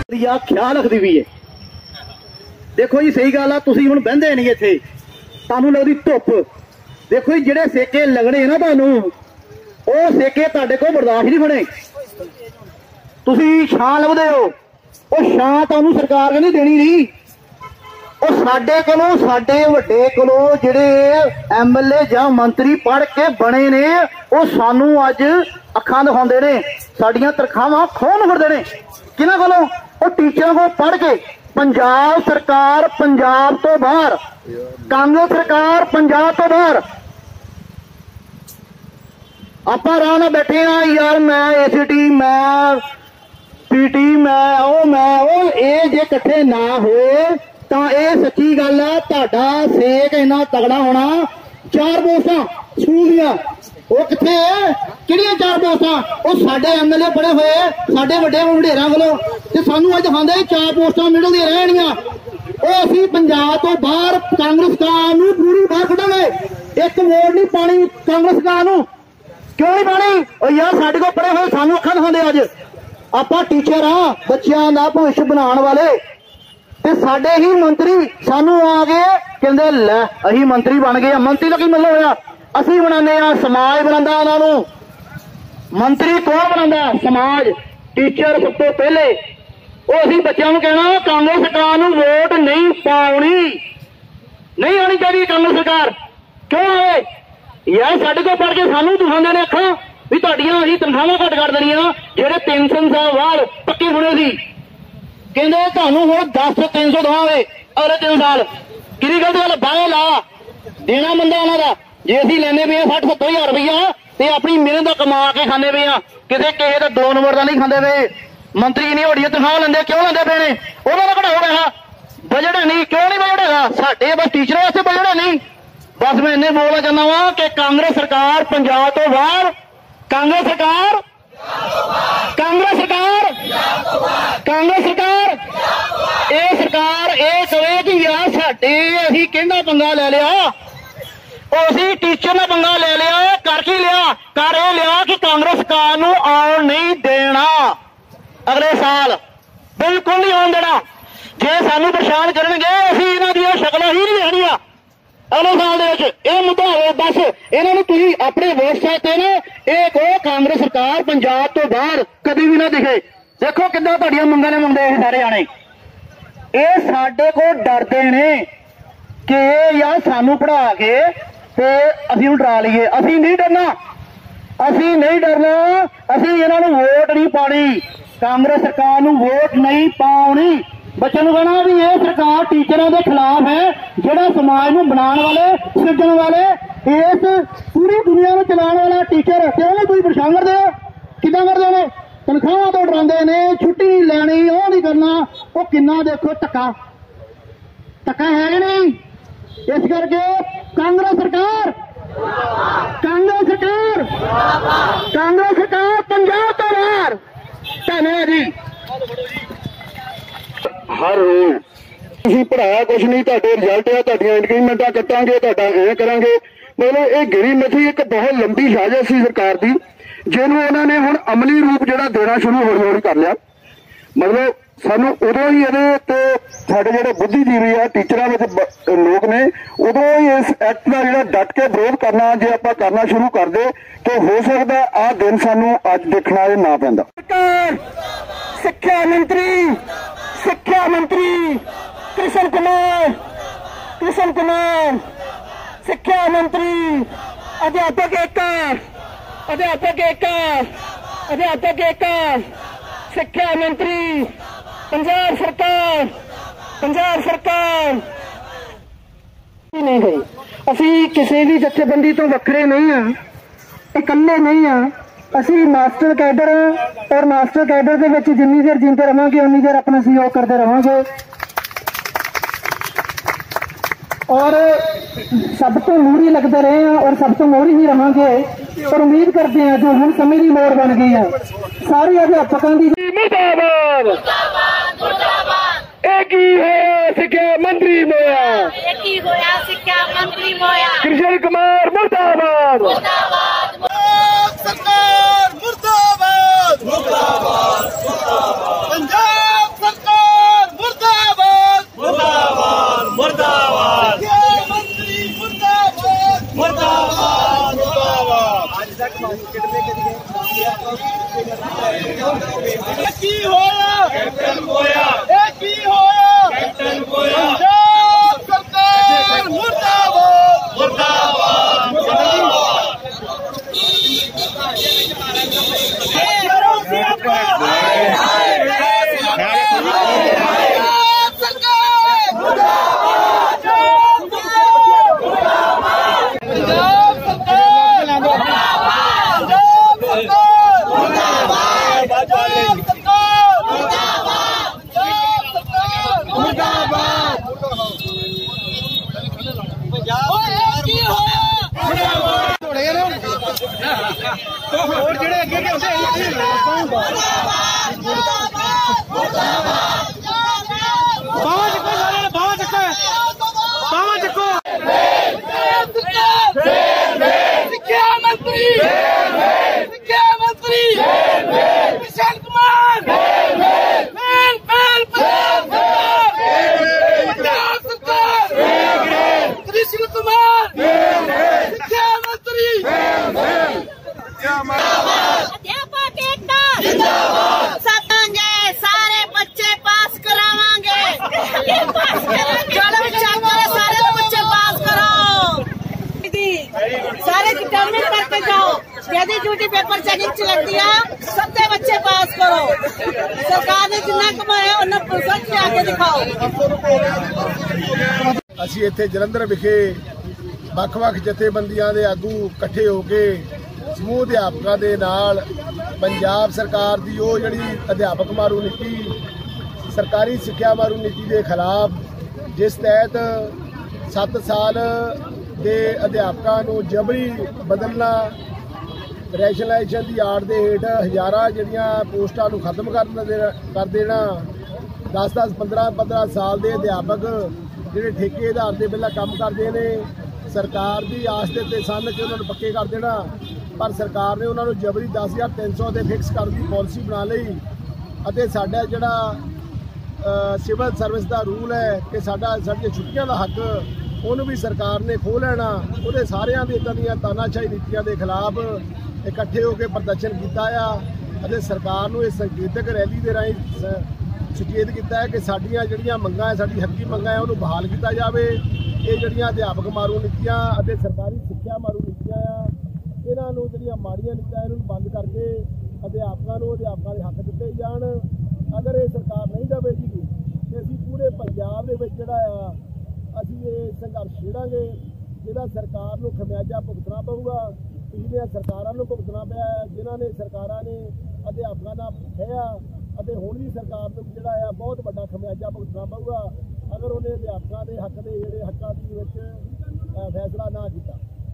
ख्याल रखती भी है। देखो जी सही गल आ, तुसीं हुण बहिंदे नहीं इत्थे, तुहानूं लगदी धुप्प। देखो जी जिहड़े सेके लगने ना तुहानूं, वो सेके तुहाडे कोल बर्दाश्त नहीं होणे। तुसीं छां लभदे हो, वो छां तुहानूं सरकार कहंदी देनी नहीं। ਉਹ ਸਾਡੇ ਕੋਲੋਂ ਸਾਡੇ ਵੱਡੇ ਕੋਲੋਂ ਜਿਹੜੇ MLA ਜਾਂ ਮੰਤਰੀ ਪੜ੍ਹ ਕੇ ਬਣੇ ਨੇ, ਉਹ ਸਾਨੂੰ ਅੱਜ ਅੱਖਾਂ ਦਿਖਾਉਂਦੇ ਨੇ, ਸਾਡੀਆਂ ਤਨਖਾਹਾਂ ਖੋਹਣ ਫਿਰਦੇ ਨੇ। ਕਿਹਨਾਂ ਕੋਲੋਂ? ਉਹ ਟੀਚਰਾਂ ਕੋਲ ਪੜ੍ਹ ਕੇ। ਪੰਜਾਬ ਸਰਕਾਰ ਪੰਜਾਬ ਤੋਂ ਬਾਹਰ, ਕਾਂਗਰਸ ਸਰਕਾਰ ਪੰਜਾਬ ਤੋਂ ਬਾਹਰ। ਆਪਾਂ ਆਰਾਮ ਨਾਲ ਬੈਠੇ ਆ ਯਾਰ, ਮੈਂ ACT, ਮੈਂ PT, ਮੈਂ ਉਹ ਇਹ ਜੇ ਇਕੱਠੇ ਨਾ ਹੋਏ ਤਾਂ ਇਹ ਸੱਚੀ ਗੱਲ ਆ, ਤੁਹਾਡਾ ਸੇਕ ਇੰਨਾ ਤਗੜਾ ਹੋਣਾ। 4 ਪੋਸਟਾਂ ਸਕੂਲ ਦੀਆਂ, ਉਹ ਕਿੱਥੇ? ਕਿਹੜੀਆਂ 4 ਪੋਸਟਾਂ? ਉਹ ਸਾਡੇ MLA ਬੜੇ ਹੋਏ ਸਾਡੇ ਵੱਡੇ ਵਡੇਰਾਂ ਕੋਲੋਂ, ਤੇ ਸਾਨੂੰ ਅੱਜ ਦਿਖਾਉਂਦੇ 4 ਪੋਸਟਾਂ ਮਿਡਲ ਦੀਆਂ ਰਹਿਣੀਆਂ। ਉਹ ਅਸੀਂ ਪੰਜਾਬ ਤੋਂ ਬਾਹਰ ਕਾਂਗਰਸ ਸਰਕਾਰ ਨੂੰ ਪੂਰੀ ਬਾਹਰ ਕੱਢਾਂਗੇ। ਇੱਕ ਵੋਟ ਨਹੀਂ ਪਾਣੀ ਕਾਂਗਰਸ ਸਰਕਾਰ ਨੂੰ। ਕਿਉਂ ਨਹੀਂ ਪਾਣੀ? ਉਹ ਯਾਰ ਸਾਡੇ ਕੋਲ ਪੜੇ ਹੋਏ ਸਾਨੂੰ ਅੱਖਾਂ ਦਿਖਾਉਂਦੇ। ਅੱਜ ਆਪਾਂ ਟੀਚਰ ਆ, ਬੱਚਿਆਂ ਦਾ ਭਵਿੱਖ ਬਣਾਉਣ ਵਾਲੇ, ਤੇ ਸਾਡੇ ਹੀ ਮੰਤਰੀ ਸਾਨੂੰ ਆ ਕੇ ਕਹਿੰਦੇ ਲੈ ਅਸੀਂ ਮੰਤਰੀ ਬਣ ਗਏ। ਮੰਤਰੀ ਦਾ ਕੀ ਮਤਲਬ ਹੋਇਆ? ਅਸੀਂ ਬਣਾਉਂਦੇ ਆ, ਸਮਾਜ ਬਣਾਉਂਦਾ ਉਹਨਾਂ ਨੂੰ। ਮੰਤਰੀ ਕੌਣ ਬਣਾਉਂਦਾ? ਸਮਾਜ। ਟੀਚਰ ਸਭ ਤੋਂ ਪਹਿਲੇ। ਉਹ ਅਸੀਂ ਬੱਚਿਆਂ ਨੂੰ ਕਹਿਣਾ ਕਾਂਗਰਸ ਸਰਕਾਰ ਨੂੰ ਵੋਟ ਨਹੀਂ ਪਾਉਣੀ, ਨਹੀਂ ਆਉਣੀ ਚਾਹੀਦੀ ਕਾਂਗਰਸ ਸਰਕਾਰ। ਕਿਉਂ ਆਵੇ? ਯਾਰ ਸਾਡੇ ਕੋਲ ਪੜ ਕੇ ਸਾਨੂੰ ਦਿਖਾਉਂਦੇ ਨੇ ਅੱਖਾਂ ਵੀ ਤੁਹਾਡੀਆਂ ਅਸੀਂ ਤਨਖਾਹਾਂ ਘੱਟ ਕਰ ਦੇਣੀਆਂ। ਜਿਹੜੇ 300 ਸਾਲ ਬਾਅਦ ਪੱਕੇ ਹੋਣੇ ਸੀ, ਕਹਿੰਦੇ ਤੁਹਾਨੂੰ ਹੁਣ 10-300 ਦਵਾਂਗੇ ਅਗਲੇ 3 ਸਾਲ। ਕਿਹੜੀ ਗਲਤ ਗੱਲ? ਬਾਹਰ ਲਾ ਦੇਣਾ ਬੰਦਾ ਉਹਨਾਂ ਦਾ। ਜੇ ਅਸੀਂ ਲੈਣੇ ਪਏ 60-70 ਹਜ਼ਾਰ ਰੁਪਈਆ ਤੇ ਆਪਣੀ ਮਿਹਨਤ ਦਾ ਕਮਾ ਕੇ ਖਾਂਦੇ ਪਏ ਆ, ਕਿਸੇ ਦਾ 2 ਨੰਬਰ ਦਾ ਨਹੀਂ ਖਾਂਦੇ ਪਏ। ਮੰਤਰੀ ਨਹੀਂ ਵੱਡੀਆਂ ਤਨਖਾਹ ਲੈਂਦੇ, ਕਿਉਂ ਲੈਂਦੇ ਪਏ ਨੇ? ਉਹਨਾਂ ਦਾ ਘਟਾਓ ਪੈਸਾ। ਬਜਟ ਨਹੀਂ, ਕਿਉਂ ਨਹੀਂ ਬਜਟ ਹੈਗਾ? ਸਾਡੇ ਬਸ ਟੀਚਰਾਂ ਵਾਸਤੇ ਬਜਟ ਨਹੀਂ। ਬਸ ਮੈਂ ਇੰਨੇ ਬੋਲਣਾ ਚਾਹੁੰਦਾ ਵਾਂ ਕਿ ਕਾਂਗਰਸ ਸਰਕਾਰ ਪੰਜਾਬ ਤੋਂ ਬਾਹਰ, ਕਾਂਗਰਸ ਸਰਕਾਰ, ਕਾਂਗਰਸ ਸਰਕਾਰ, ਕਾਂਗਰਸ ਸਰਕਾਰ। ਇਹ ਸਰਕਾਰ ਇਹ ਕਹੇ ਕਿ ਯਾਰ ਸਾਡੇ ਅਸੀਂ ਕਿਹਦਾ ਪੰਗਾ ਲੈ ਲਿਆ, ਉਹ ਅਸੀਂ ਟੀਚਰ ਨਾਲ ਪੰਗਾ ਲੈ ਲਿਆ। ਕਰ ਕੀ ਲਿਆ? ਕਰ ਇਹ ਲਿਆ ਕਿ ਕਾਂਗਰਸ ਸਰਕਾਰ ਨੂੰ ਆਉਣ ਨਹੀਂ ਦੇਣਾ ਅਗਲੇ ਸਾਲ, ਬਿਲਕੁਲ ਨਹੀਂ ਆਉਣ ਦੇਣਾ। ਜੇ ਸਾਨੂੰ ਪਰੇਸ਼ਾਨ ਕਰਨਗੇ ਅਸੀਂ ਇਹਨਾਂ ਦੀਆਂ ਸ਼ਕਲਾਂ ਹੀ ਨਹੀਂ ਦੇਖਣੀਆਂ ਅਗਲੇ ਸਾਲ ਦੇ ਵਿੱਚ। ਇਹ ਮੁੱਦਾ ਹੋਵੇ ਬਸ। ਇਹਨਾਂ ਨੂੰ ਤੁਸੀਂ ਆਪਣੇ ਵੋਟਸਾਈਟ ਤੇ ਨਾ ਇਹ ਕਹੋ ਕਾਂਗਰਸ ਸਰਕਾਰ ਪੰਜਾਬ ਤੋਂ ਬਾਹਰ ਕਦੀ ਵੀ ਨਾ ਦਿਖੇ। ਦੇਖੋ ਕਿੱਦਾਂ ਤੁਹਾਡੀਆਂ ਮੰਗਾਂ ਨੇ ਮੰਗਦੇ ਇਹ ਸਾਰੇ ਜਾਣੇ। ਇਹ ਸਾਡੇ ਕੋਲ ਡਰਦੇ ਨੇ ਕਿ ਯਾਰ ਸਾਨੂੰ ਪੜ੍ਹਾ ਕੇ ਤੇ ਅਸੀਂ ਨੂੰ ਡਰਾ ਲਈਏ। ਅਸੀਂ ਨਹੀਂ ਡਰਨਾ, ਅਸੀਂ ਨਹੀਂ ਡਰਨਾ। ਅਸੀਂ ਇਹਨਾਂ ਨੂੰ ਵੋਟ ਨਹੀਂ ਪਾਉਣੀ, ਕਾਂਗਰਸ ਸਰਕਾਰ ਨੂੰ ਵੋਟ ਨਹੀਂ ਪਾਉਣੀ। ਬੱਚਿਆਂ ਨੂੰ ਕਹਿਣਾ ਵੀ ਇਹ ਸਰਕਾਰ ਟੀਚਰਾਂ ਦੇ ਖਿਲਾਫ ਹੈ, ਜਿਹੜਾ ਸਮਾਜ ਨੂੰ ਬਣਾਉਣ ਵਾਲੇ, ਸਿਰਜਣ ਵਾਲੇ, ਇਸ ਪੂਰੀ ਦੁਨੀਆ ਨੂੰ ਚਲਾਉਣ ਵਾਲਾ ਟੀਚਰ। ਤੇ ਉਹਨੂੰ ਤੁਸੀਂ ਪਰੇਸ਼ਾਨ ਕਰਦੇ ਹੋ। ਕਿੱਦਾਂ ਕਰਦੇ ਨੇ? ਤਨਖਾਹਾਂ ਤੋਂ ਡਰਾਉਂਦੇ ਨੇ, ਛੁੱਟੀ ਨਹੀਂ ਲੈਣੀ, ਉਹ ਨਹੀਂ ਕਰਨਾ। ਉਹ ਕਿੰਨਾ ਦੇਖੋ ਧੱਕਾ ਹੈ ਨਹੀਂ। ਇਸ ਕਰਕੇ ਕਾਂਗਰਸ ਸਰਕਾਰ, ਕਾਂਗਰਸ ਸਰਕਾਰ, ਕਾਂਗਰਸ ਸਰਕਾਰ ਪੰਜਾਬ ਤੋਂ ਬਾਹਰ। ਧੰਨਵਾਦ ਜੀ। हर रोज तुसीं पढ़ाया कुछ नहीं, तुहाडे रिजल्ट आ, तुहाडियां इंक्रीमेंटां कट्टांगे, तुहाडा एं करांगे। मतलब ये गिरी मिथी एक बहुत लंबी साजिश सी सरकार दी, जिहनूं इन्हां ने हुण अमली रूप जिहड़ा देना शुरू हौली हौली कर लिया। मतलब सानूं उदों ही इहदे ते साडे जिहड़े बुद्धिजीवी आ, टीचरां विच लोक ने, उदों ही इस एक्ट दा जिहड़ा डट के विरोध करना जे आपां करना शुरू कर दे तो हो सकदा आ दिन सानूं अज देखना ना पैंदा। सिक्ख्या मंत्री, सिक्ख्या मंत्री कृष्ण कुमार, सिक्ख्या मंत्री, अध्यापक एकता, अध्यापक एकता, अध्यापक एकता, सिक्ख्या मंत्री पंजाब सरकार, पंजाब सरकार। नहीं है असी किसी भी जथेबंदी तो वखरे नहीं हाँ, इकल्ले नहीं हाँ। असी मास्टर कैडर और मास्टर कैडर के विच जिन्नी देर जींदे रहांगे उन्नी देर अपना सहयोग करते रहांगे और सब तो मूहरी लगते रहे हैं और सब तो मूहरी ही रहांगे। और उम्मीद करते हैं जो हम समय की लोड़ बन गई है सारे अध्यापकों की। मुर्दाबाद, एक ही होया सिक्ख्या मंत्री मोया, एक ही होया सिक्ख्या मंत्री मोया। कृष्ण कुमार मुर्दाबाद, मुर्दाबाद। सरकार मुर्दाबाद, मुर्दाबाद, मुर्दाबाद। पंजाब सरकार और जेड़े अगे बावा चक्को शिक्षा मंत्री किशन कुमार पंजाब सरकार कृष्ण कुमार शिक्षा मंत्री अध्यापक एकता जिंदाबाद सतांगे सारे बच्चे पास करावांगे चलो सारे बच्चे पास कराओ सारे डिटर्मिन करके जाओ यदि ड्यूटी पेपर चेकिंग च लगती है सबके बच्चे पास करो सरकार ने जिन्ना कमाया उन्हें पुलिस के आगे दिखाओ। ਅਸੀਂ ਇੱਥੇ ਜਲੰਧਰ ਵਿਖੇ ਵੱਖ-ਵੱਖ ਜਥੇਬੰਦੀਆਂ ਦੇ ਆਗੂ ਇਕੱਠੇ ਹੋ ਕੇ ਸਮੂਹ ਅਧਿਆਪਕਾਂ ਦੇ ਨਾਲ ਪੰਜਾਬ ਸਰਕਾਰ ਦੀ ਉਹ ਜਿਹੜੀ ਅਧਿਆਪਕ ਮਾਰੂ ਨੀਤੀ ਸਰਕਾਰੀ ਸਿੱਖਿਆ ਮਾਰੂ ਨੀਤੀ ਦੇ ਖਿਲਾਫ ਜਿਸ ਤਹਿਤ 7 ਸਾਲ ਦੇ ਅਧਿਆਪਕਾਂ ਨੂੰ ਜਬਰੀ ਬਦਲਣਾ ਰੈਸ਼ਨਲਾਈਜੇਸ਼ਨ ਦੀ ਆੜ ਦੇ ਹੇਠ ਹਜ਼ਾਰਾਂ ਜਿਹੜੀਆਂ ਪੋਸਟਾਂ ਨੂੰ ਖਤਮ ਕਰ ਦੇਣਾ 10-10 15-15 ਸਾਲ ਦੇ ਅਧਿਆਪਕ ਜਿਹੜੇ ਠੇਕੇ ਆਧਾਰ ਤੇ ਪਹਿਲਾਂ ਕੰਮ ਕਰਦੇ ਨੇ ਸਰਕਾਰ ਦੀ ਆਸ ਦੇ ਉੱਤੇ ਸਨ ਕਿ ਉਹਨਾਂ ਨੂੰ ਪੱਕੇ ਕਰ ਦੇਣਾ ਪਰ ਸਰਕਾਰ ਨੇ ਉਹਨਾਂ ਨੂੰ ਜਬਰੀ 10,300 ਤੇ ਫਿਕਸ ਕਰਨ ਦੀ ਪਾਲਿਸੀ ਬਣਾ ਲਈ ਅਤੇ ਸਾਡਾ ਜਿਹੜਾ ਸਿਵਲ ਸਰਵਿਸ ਦਾ ਰੂਲ ਹੈ ਕਿ ਸਾਡੀਆਂ ਛੁੱਟੀਆਂ ਦਾ ਹੱਕ ਉਹਨੂੰ ਵੀ ਸਰਕਾਰ ਨੇ ਖੋਹ ਲੈਣਾ ਉਹਦੇ ਸਾਰਿਆਂ ਦੇ ਇਦਾਂ ਦੀਆਂ ਤਾਨਾਸ਼ਾਹੀ ਨੀਤੀਆਂ ਦੇ ਖਿਲਾਫ ਇਕੱਠੇ ਹੋ ਕੇ ਪ੍ਰਦਰਸ਼ਨ ਕੀਤਾ ਆ ਅਤੇ ਸਰਕਾਰ ਨੂੰ ਇਹ ਸੰਕੇਤਕ ਰੈਲੀ ਦੇ ਰਾਹੀਂ ਸੁਚੇਤ ਕੀਤਾ ਹੈ ਕਿ ਸਾਡੀਆਂ ਜਿਹੜੀਆਂ ਮੰਗਾਂ ਹੈ ਸਾਡੀ ਹੱਕੀ ਮੰਗਾਂ ਹੈ ਉਹਨੂੰ ਬਹਾਲ ਕੀਤਾ ਜਾਵੇ। ਇਹ ਜਿਹੜੀਆਂ ਅਧਿਆਪਕ ਮਾਰੂ ਨੀਤੀਆਂ ਅਤੇ ਸਰਕਾਰੀ ਸਿੱਖਿਆ ਮਾਰੂ ਨੀਤੀਆਂ ਆ ਇਹਨਾਂ ਨੂੰ ਜਿਹੜੀਆਂ ਮਾੜੀਆਂ ਨੀਤੀਆਂ ਇਹਨਾਂ ਨੂੰ ਬੰਦ ਕਰਕੇ ਅਧਿਆਪਕਾਂ ਨੂੰ ਅਧਿਆਪਕਾਂ ਦੇ ਹੱਕ ਦਿੱਤੇ ਜਾਣ। ਅਗਰ ਇਹ ਸਰਕਾਰ ਨਹੀਂ ਦੇਵੇਗੀ ਤੇ ਅਸੀਂ ਪੂਰੇ ਪੰਜਾਬ ਦੇ ਵਿੱਚ ਜਿਹੜਾ ਆ ਅਸੀਂ ਇਹ ਸੰਘਰਸ਼ ਛੇੜਾਂਗੇ ਜਿਹਦਾ ਸਰਕਾਰ ਨੂੰ ਖਮਿਆਜਾ ਭੁਗਤਣਾ ਪਊਗਾ। ਪਿਛਲੀਆਂ ਸਰਕਾਰਾਂ ਨੂੰ ਭੁਗਤਣਾ ਪਿਆ ਜਿਨ੍ਹਾਂ ਨੇ ਸਰਕਾਰਾਂ ਨੇ ਅਧਿਆਪਕਾਂ ਦਾ ਖਿਆ ਅਤੇ ਹੁਣ ਵੀ ਸਰਕਾਰ ਨੂੰ ਜਿਹੜਾ ਆ ਬਹੁਤ ਵੱਡਾ ਖਮਿਆਜਾ ਭੁਗਤਣਾ ਪਊਗਾ ਅਗਰ ਉਹਨੇ ਅਧਿਆਪਕਾਂ ਦੇ ਹੱਕ ਦੇ ਜਿਹੜੇ ਹੱਕਾਂ ਦੇ ਵਿੱਚ ਫੈਸਲਾ ਨਾ ਕੀਤਾ।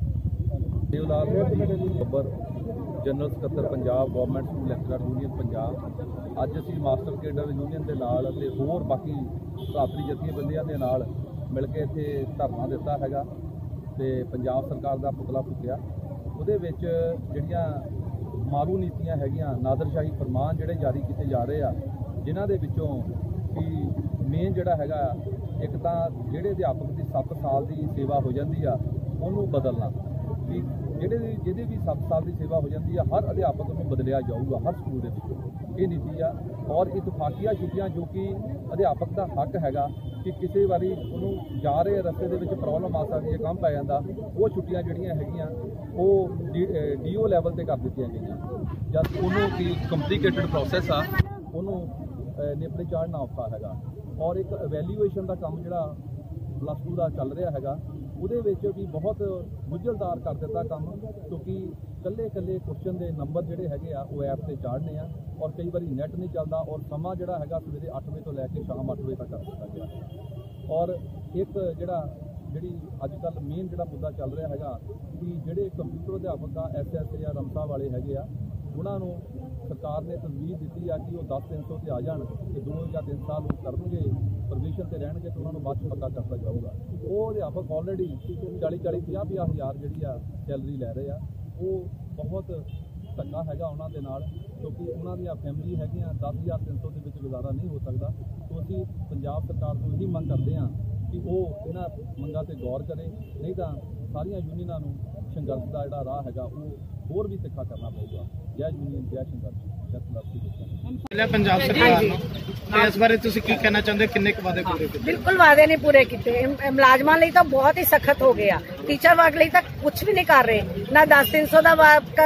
ਬੱਬਰ ਜਨਰਲ ਸਕੱਤਰ Punjab government school lecturer union Punjab ਅੱਜ ਅਸੀਂ ਮਾਸਟਰ ਕੇਡਰ ਯੂਨੀਅਨ ਦੇ ਨਾਲ ਅਤੇ ਹੋਰ ਬਾਕੀ ਭਰਾਤਰੀ ਜਥੇਬੰਦੀਆਂ ਦੇ ਨਾਲ ਮਿਲ ਕੇ ਇੱਥੇ ਧਰਨਾ ਦਿੱਤਾ ਹੈਗਾ ਤੇ ਪੰਜਾਬ ਸਰਕਾਰ ਦਾ ਪੁਤਲਾ ਫੂਕਿਆ। ਉਹਦੇ ਵਿੱਚ ਜਿਹੜੀਆਂ ਮਾਰੂ ਨੀਤੀਆਂ ਹੈਗੀਆਂ ਨਾਦਰਸ਼ਾਹੀ ਫਰਮਾਨ ਜਿਹੜੇ ਜਾਰੀ ਕੀਤੇ ਜਾ ਰਹੇ ਆ ਜਿਨ੍ਹਾਂ ਦੇ ਵਿੱਚੋਂ ਕਿ ਮੇਨ ਜਿਹੜਾ ਹੈਗਾ ਇੱਕ ਤਾਂ ਜਿਹੜੇ ਅਧਿਆਪਕ ਦੀ 7 ਸਾਲ ਦੀ ਸੇਵਾ ਹੋ ਜਾਂਦੀ ਆ ਉਹਨੂੰ ਬਦਲਣਾ ਵੀ ਜਿਹਦੇ ਵੀ 7 ਸਾਲ ਦੀ ਸੇਵਾ ਹੋ ਜਾਂਦੀ ਆ ਹਰ ਅਧਿਆਪਕ ਨੂੰ ਬਦਲਿਆ ਜਾਊਗਾ ਹਰ ਸਕੂਲ ਦੇ ਵਿੱਚ ਇਹ ਨੀਤੀ ਆ। ਔਰ ਇਤਫਾਕੀਆ ਛੁੱਟੀਆਂ ਜੋ ਕਿ ਅਧਿਆਪਕ ਦਾ ਹੱਕ ਹੈਗਾ ਕਿ ਕਿਸੇ ਵਾਰੀ ਉਹਨੂੰ ਜਾ ਰਹੇ ਰਸਤੇ ਦੇ ਵਿੱਚ ਪ੍ਰੋਬਲਮ ਆ ਸਕਦੀ ਹੈ ਕੰਮ ਪੈ ਜਾਂਦਾ ਉਹ ਛੁੱਟੀਆਂ ਜਿਹੜੀਆਂ ਹੈਗੀਆਂ ਉਹ ਡੀਓ ਲੈਵਲ ਤੇ ਕਰ ਦਿੱਤੀਆਂ ਗਈਆਂ ਜਦ ਉਹਨੂੰ ਕੀ ਕੰਪਲਿਕੇਟਡ ਪ੍ਰੋਸੈਸ ਆ ਉਹਨੂੰ ਨਿਪਟ ਚਾੜਨਾ ਔਖਾ ਹੈਗਾ। ਔਰ ਇੱਕ ਇਵੈਲੂਏਸ਼ਨ ਦਾ ਕੰਮ ਜਿਹੜਾ ਪਲੱਸ 2 ਦਾ ਚੱਲ ਰਿਹਾ ਹੈਗਾ ਉਹਦੇ ਵਿੱਚ ਵੀ ਬਹੁਤ ਗੁੰਝਲਦਾਰ ਕਰ ਦਿੱਤਾ ਕੰਮ ਕਿਉਂਕਿ ਕੱਲੇ ਕੁਐਸਚਨ ਦੇ ਨੰਬਰ ਜਿਹੜੇ ਹੈਗੇ ਆ ਉਹ ਐਪ ਤੇ ਚਾੜਨੇ ਆ ਔਰ ਕਈ ਵਾਰੀ ਨੈਟ ਨਹੀਂ ਚੱਲਦਾ ਔਰ ਸਮਾਂ ਜਿਹੜਾ ਹੈਗਾ ਸਵੇਰੇ 8 ਵਜੇ ਤੋਂ ਲੈ ਕੇ ਸ਼ਾਮ 8 ਵਜੇ ਤੱਕ ਕਰ ਦਿੱਤਾ ਗਿਆ। ਔਰ ਇੱਕ ਜਿਹੜੀ ਅੱਜ ਕੱਲ੍ਹ ਮੇਨ ਜਿਹੜਾ ਮੁੱਦਾ ਚੱਲ ਰਿਹਾ ਹੈਗਾ ਕਿ ਜਿਹੜੇ ਕੰਪਿਊਟਰ ਅਧਿਆਪਕ ਆ SS ਜਾਂ ਰਮਸਾ ਵਾਲੇ ਹੈਗੇ ਆ ਉਹਨਾਂ ਨੂੰ ਸਰਕਾਰ ਨੇ ਤਜਵੀਜ਼ ਦਿੱਤੀ ਆ ਕਿ ਉਹ 10-300 ਤੇ ਆ ਜਾਣ ਤੇ 2 ਜਾਂ 3 ਸਾਲ ਉਹ ਕਰਨਗੇ ਪ੍ਰੋਵੀਜ਼ਨ ਤੇ ਰਹਿਣਗੇ ਤੇ ਉਹਨਾਂ ਨੂੰ ਬਾਅਦ 'ਚ ਪੱਕਾ ਕਰਤਾ ਜਾਊਗਾ। ਉਹ ਅਧਿਆਪਕ ਆਲਰੇਡੀ 40-50 ਹਜ਼ਾਰ ਜਿਹੜੀ ਆ ਸੈਲਰੀ ਲੈ ਰਹੇ ਆ ਉਹ ਬਹੁਤ ਧੱਕਾ ਹੈਗਾ ਉਹਨਾਂ ਦੇ ਨਾਲ ਕਿਉਂਕਿ ਉਹਨਾਂ ਦੀਆਂ ਫੈਮਿਲੀ ਹੈਗੀਆਂ 10,300 ਦੇ ਵਿੱਚ ਗੁਜ਼ਾਰਾ ਨਹੀਂ ਹੋ ਸਕਦਾ। ਤੋਂ ਅਸੀਂ ਪੰਜਾਬ ਸਰਕਾਰ ਤੋਂ ਇਹੀ ਮੰਗ ਕਰਦੇ ਹਾਂ ਕਿ ਉਹ ਇਹਨਾਂ ਮੰਗਾਂ ਤੇ ਗੌਰ ਕਰੇ ਨਹੀਂ ਤਾਂ ਸਾਰੀਆਂ ਯੂਨੀਅਨਾਂ ਨੂੰ ਸੰਘਰਸ਼ ਦਾ ਜਿਹੜਾ ਰਾਹ ਹੈਗਾ ਉਹ ਹੋਰ ਵੀ ਤਿੱਖਾ ਕਰਨਾ ਪਊਗਾ। ਜੈ ਯੂਨੀਅਨ ਜੈ ਸੰਘਰਸ਼ ਜੈ ਪੰਜਾਬ ਸਰਕਾਰ ਨੂੰ ਇਸ ਬਾਰੇ ਤੁਸੀਂ ਕੀ ਕਹਿਣਾ ਚਾਹੁੰਦੇ ਕਿੰਨੇ ਕੁ ਵਾਅਦੇ ਪੂਰੇ ਕੀਤੇ? ਬਿਲਕੁਲ ਵਾਅਦੇ ਨਹੀਂ ਪੂਰੇ ਕੀਤੇ। ਮੁਲਾਜ਼ਮਾਂ ਲਈ ਤਾਂ ਬਹੁਤ ਹੀ ਸਖਤ ਹੋ ਗਿਆ ਟੀਚਰ ਵਰਗ ਲਈ ਤਾਂ ਕੁਝ ਵੀ ਨਹੀਂ ਕਰ ਰਹੇ ਨਾ 10-300 ਦਾ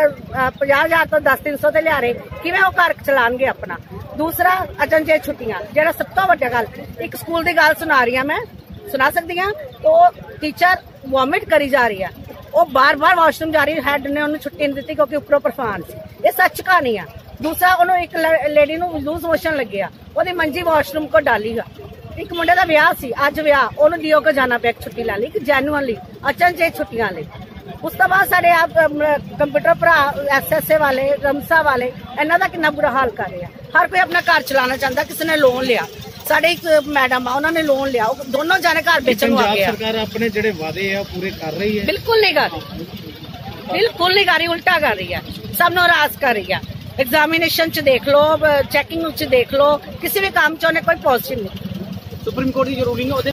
50,000 ਤੋਂ 10-300 ਤੇ ਲਿਆ ਰਹੇ ਕਿਵੇਂ ਉਹ ਘਰ ਚਲਾਉਣਗੇ ਆਪਣਾ। ਦੂਸਰਾ ਅਚਨਚੇਤ ਛੁੱਟੀਆਂ ਜਿਹੜਾ ਸਭ ਤੋਂ ਵੱਡੀ ਗੱਲ ਇੱਕ ਸਕੂਲ ਦੀ ਗੱਲ ਸੁਣਾ ਰਹੀ ਹਾਂ ਮੈਂ ਸੁਣਾ ਸਕਦੀ ਹਾਂ ਉਹ ਟੀਚਰ ਵੋਮਿਟ ਕਰੀ ਜਾ ਰਹੀ ਹੈ ਉਹ ਬਾਰ-ਬਾਰ ਵਾਸ਼ਰੂਮ ਜਾ ਰਹੀ ਹੈਡ ਨੇ ਉਹਨੂੰ ਛੁੱਟੀ ਨਹੀਂ ਦਿੱਤੀ ਕਿਉਂਕਿ ਉੱਪਰੋਂ ਪ੍ਰਫਾਨ ਸੀ। ਇਹ ਸੱਚ ਕਹਾਣੀ ਆ। दूसरा उन्होंने एक लेडी ਨੂੰ लूज मोशन लगे ਉਹਦੀ ਮੰਜੀ ਵਾਸ਼ਰੂਮ ਕੋ ਡਾਲੀਗਾ। ਇੱਕ ਮੁੰਡੇ ਦਾ ਵਿਆਹ ਸੀ ਅੱਜ ਵਿਆਹ ਉਹਨੂੰ ਡੀਓ ਕੋ ਜਾਣਾ ਪਿਆ ਛੁੱਟੀ ਲੈ ਲਈ ਜੈਨੂਅਲੀ ਅਚਨਚੇਤ ਛੁੱਟੀਆਂ ਲਈ ਉਸ ਤੋਂ ਬਾਅਦ ਸਾਡੇ ਆਪ ਕੰਪਿਊਟਰ ਭਰਾ ਐਸਐਸਏ ਵਾਲੇ ਰਮਸਾ ਵਾਲੇ ਇਹਨਾਂ ਦਾ ਕਿੰਨਾ ਬੁਰਾ ਹਾਲ ਕਰ ਰਹੇ ਆ। ਹਰ ਕੋਈ ਆਪਣਾ ਘਰ ਚਲਾਉਣਾ ਚਾਹੁੰਦਾ, ਕਿਸੇ ਨੇ ਲੋਨ ਲਿਆ। ਸਾਡੇ ਇੱਕ ਮੈਡਮ ਆ, ਉਹਨਾਂ ਨੇ ਲੋਨ ਲਿਆ, ਉਹ ਦੋਨੋਂ ਜਾਣੇ ਘਰ ਵੇਚਣ ਨੂੰ ਆ ਗਏ ਆ। ਸਰਕਾਰ ਆਪਣੇ ਜਿਹੜੇ ਵਾਅਦੇ ਆ ਪੂਰੇ ਕਰ ਰਹੀ ਹੈ? ਬਿਲਕੁਲ ਨਹੀਂ ਕਰ ਰਹੀ, ਬਿਲਕੁਲ ਨਹੀਂ ਕਰ ਰਹੀ, ਉਲਟਾ ਕਰ ਰਹੀ ਹੈ, ਸਭ ਨੂੰ ਹਰਾਸ ਕਰ ਰਹੀ ਹੈ। एग्जामिनेशन च देख लो, चेकिंग च देख लो, किसी भी काम च उन्हें कोई पॉजिटिव नहीं। ਸੁਪਰੀਮ ਕੋਰਟ ਦੀ ਜ਼ਰੂਰੀ ਨਹੀਂ ਉਹਦੇ